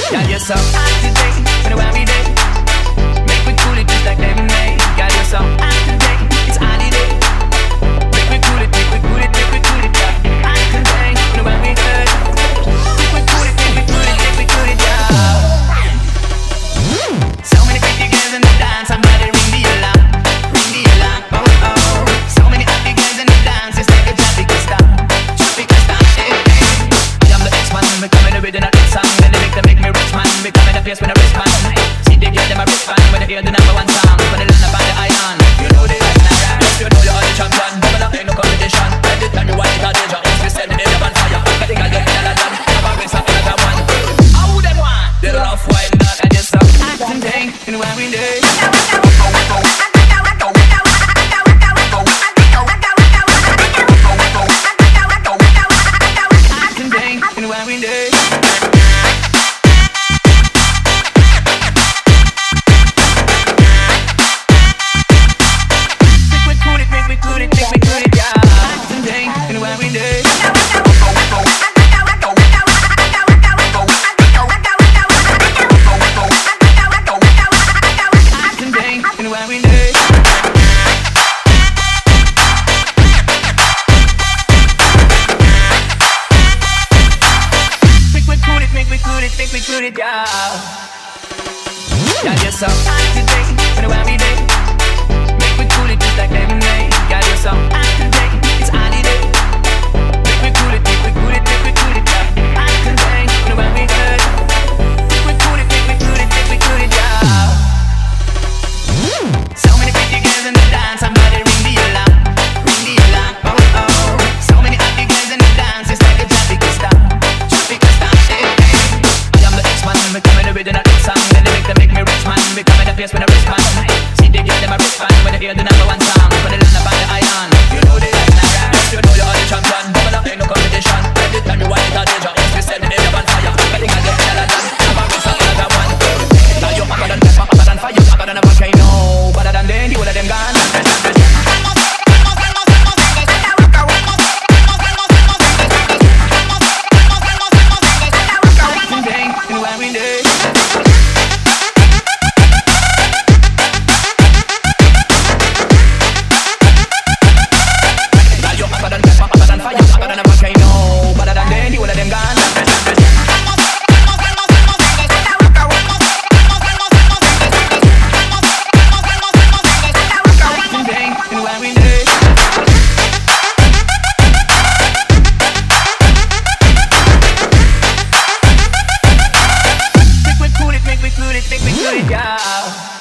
Got yourself out today, when the we day. Make me cool it just like lemonade. Got yourself out today, it's holiday. Make me cool it, make me cool it, make me cool it, yeah. Out today, when the we day. Make me cool it, make me cool it, make me cool it, yeah. So many pretty girls in the dance, somebody ring the alarm, ring the alarm, oh oh. So many happy girls in the dance, it's like a tropical star, hey, hey. I'm the X-Man, becoming the original hit song. Then they make me rich man, becoming the place when I rich man. See they give them a wristband when they hear the number one song. When they land up on the iron, you know they like that. Yes, you know you're the champion, but there ain't no competition. Every time you want it, I danger. If you send it in the bonfire, I think I'll get in a land. Never rinse up another one. How them want? They love wild not and just some acting day in the wearing day. Acting day in the wearing day. Got yourself out today, when the we day. Make me cool it just like lemonade. Got yourself out today, it's holiday. Make me cool it, make me cool it, make me cool it, yeah. Out today, when the we day. Make me cool it, make me cool it, make me cool it, yeah. So many pretty girls in the dance, somebody ring the alarm, oh oh. So many happy girls in the dance, it's like a tropical star, hey hey. I'm the X-Man, becoming the original hit song. Then they make me rich man, becoming the place when I rich man. See they give them a wristband when they hear the number one song. When they land up on the iron, you know they like that. Yes, you know you're the champion, but there ain't no competition. Every time you want it, I danger. If you send it in the bonfire, I think I'll get in a land. Never rinse up another one. Now you're hotter than pepper, hotter than fire, hotter than a volcano. Better than them, you all of them gone. Make me cool it, yeah.